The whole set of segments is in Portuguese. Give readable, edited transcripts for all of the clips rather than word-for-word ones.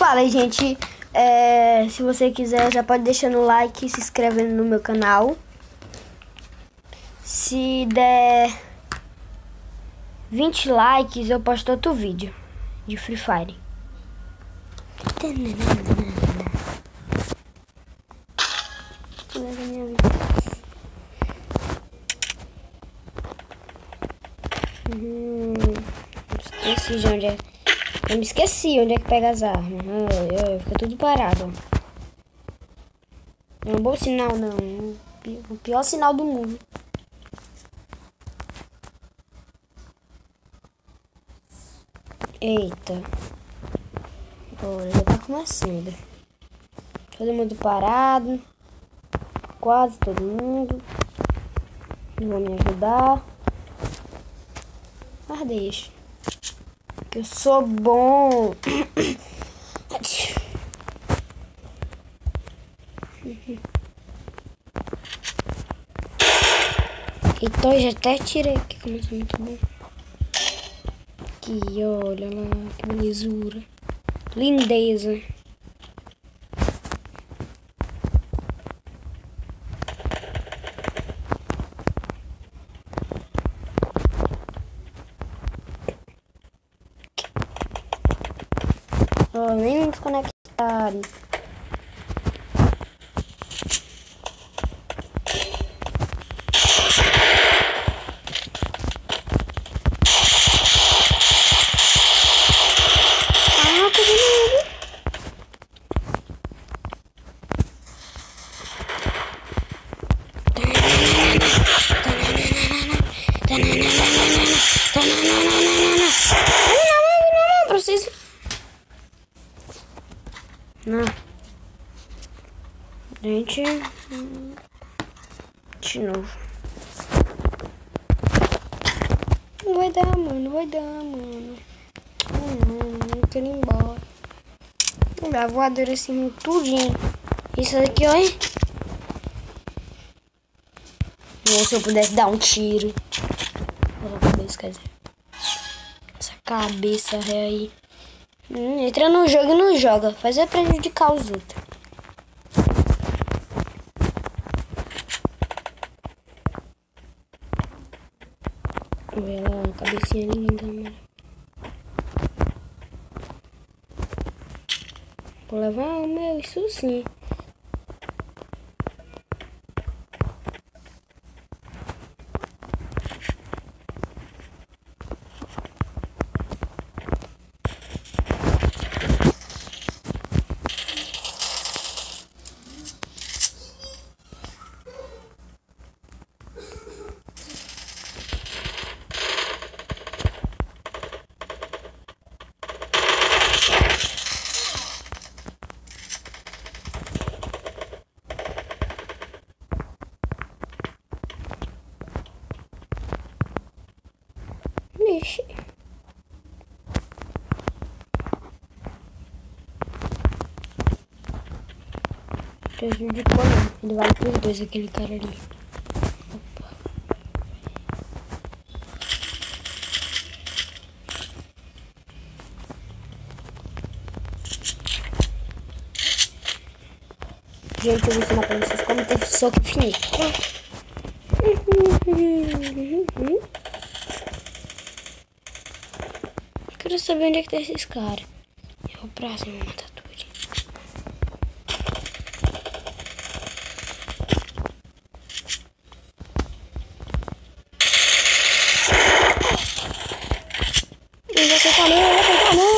Fala, gente. Se você quiser, já pode deixar no like e se inscrevendo no meu canal. Se der 20 likes, eu posto outro vídeo de Free Fire. Esqueci de onde é. Eu me esqueci onde é que pega as armas. Fica tudo parado. Não é um bom sinal, não. O pior sinal do mundo. Eita. Agora já tá começando. Todo mundo parado. Quase todo mundo. Não vão me ajudar. Mas deixa. Que eu sou bom. Então já até tirei aqui, como é muito bom. Aqui, olha lá, que belezura. Lindeza. Oh, nem desconectaram. Não. Gente. De novo. Não vai dar, mano. Não vai dar, mano. Não quero ir embora. A voadora assim, tudinho. Isso aqui, ó. Ou se eu pudesse dar um tiro. Olha a cabeça, quer dizer. Essa cabeça aí. Entra no jogo e não joga. Faz é prejudicar os outros. Olha lá, a cabecinha linda, mano. Vou levar o meu, isso sim. Vixe. Prejudicou não. Ele vale pros dois, aquele cara ali. Opa. Gente, eu vou ensinar pra vocês como ter soco infinito. Quero saber onde é que tá esses caras. É o próximo matar tudo. Você tá não, você tá não.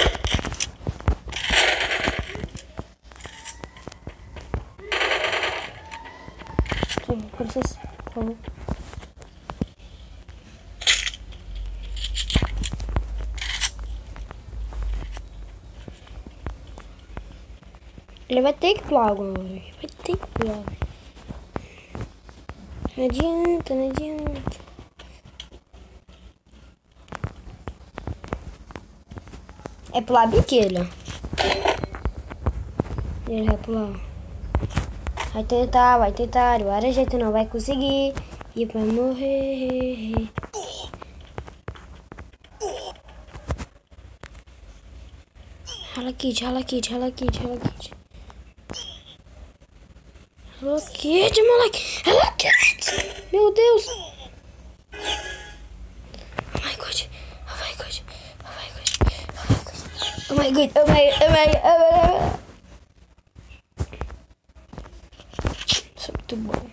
Por favor. Ele vai ter que pular agora. Ele vai ter que pular. Não adianta, não adianta. É pular biqueira. Ele vai pular. Vai tentar. O Arajeito não vai conseguir. E vai morrer. Hello Kitty, Hello Kitty, Hello Kitty, Hello Kitty. Hello Kitty, moleque. Hello Kitty. Meu Deus. Oh my God. Oh my God. Oh my God. Oh my God. Oh my God. Oh my God. Oh my God. Isso é muito bom.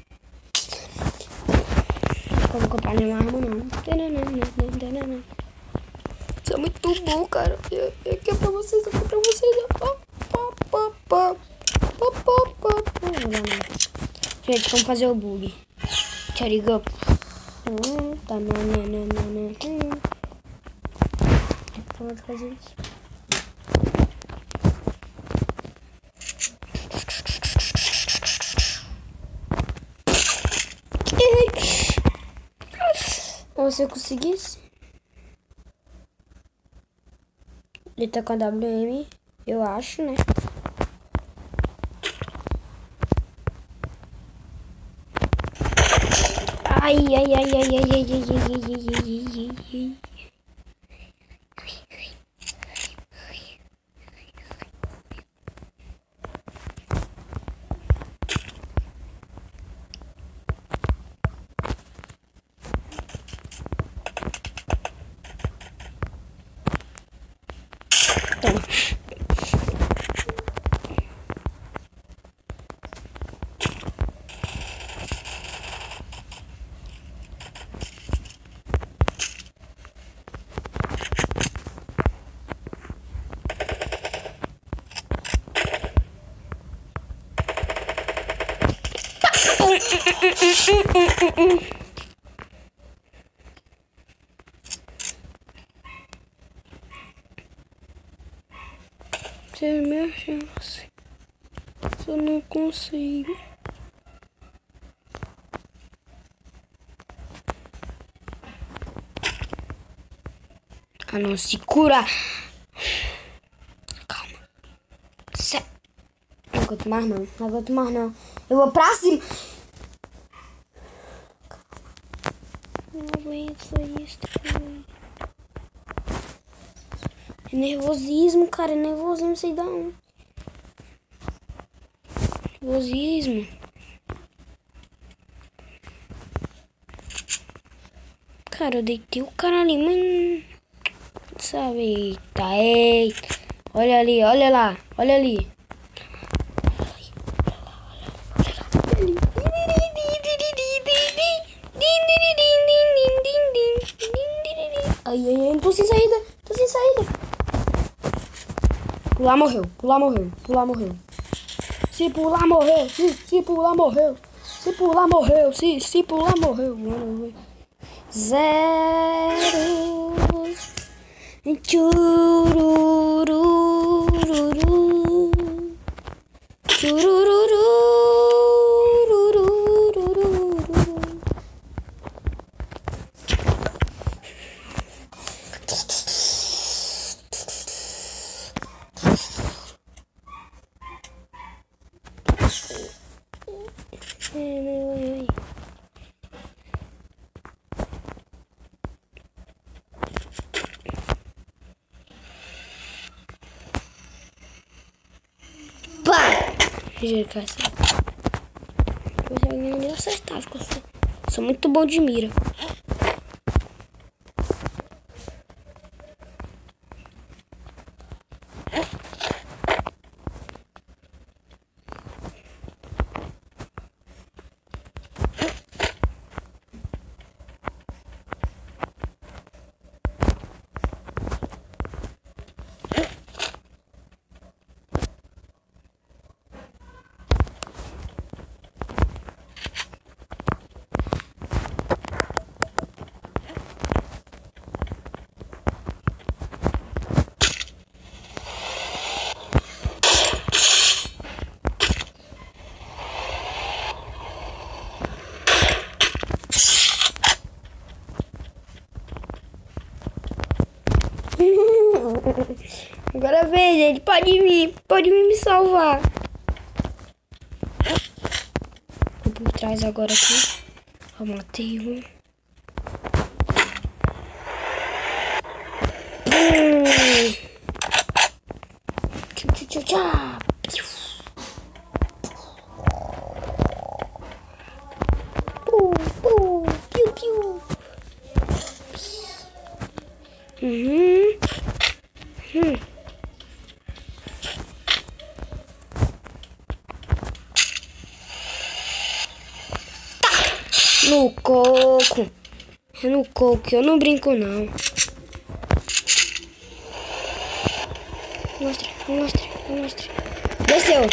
Não vou comprar nenhuma arma não. Isso é muito bom, cara. Aqui é pra vocês, aqui é pra vocês. Gente, vamos fazer o bug. Tchariga. Vamos fazer isso. Se eu conseguisse. Ele tá com a WM, eu acho, né? Ai, ai, ai, ai, ai, ai, ai, ai, ai, ai. Você me chance. Eu não consigo. Ah, não, se cura. Calma. Não aguento mais não. Não aguento mais não. Eu vou pra cima. Não aguento isso. É nervosismo, cara. É nervosismo, não sei de onde. Nervosismo. Cara, eu deitei o cara ali, mas... Sabe? Eita, eita. Olha ali, olha lá. Olha ali. Ai, ai, ai, tô sem saída. Tô sem saída. Pular morreu, pular morreu, pular morreu. Se pular morreu, se pular morreu. Se pular morreu, se pular morreu. Zero. Chururururu. Chururururu. Gente, eu nem acertar, sou muito bom de mira. Agora vem, gente. Pode vir me salvar. Vou por trás agora aqui. Eu matei um. No coco. É no coco, eu não brinco não. Mostra. Desceu.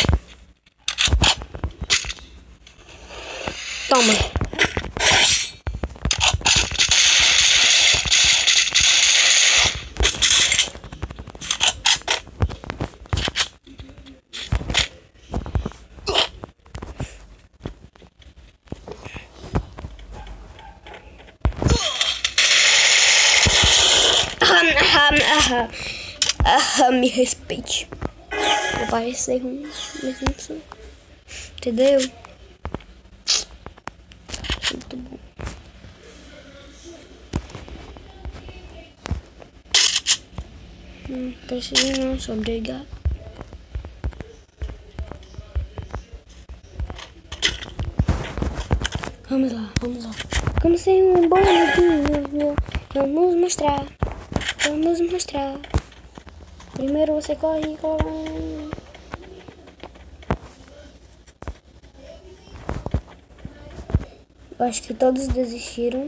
Toma. Me respeite. Vou parecer ruim, mas não sou. Entendeu? Muito bom. Não precisa não, só obrigado. Vamos lá. Como ser um bom amiguinho, vamos mostrar. Primeiro você corre e cola. Eu acho que todos desistiram.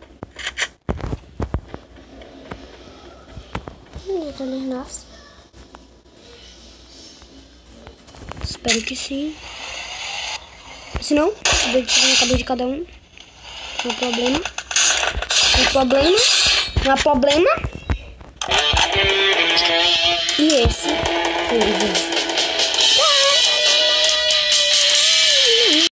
Nossa. Espero que sim. Se não, eu tirar na cabeça de cada um. Não há problema. E esse foi o vídeo.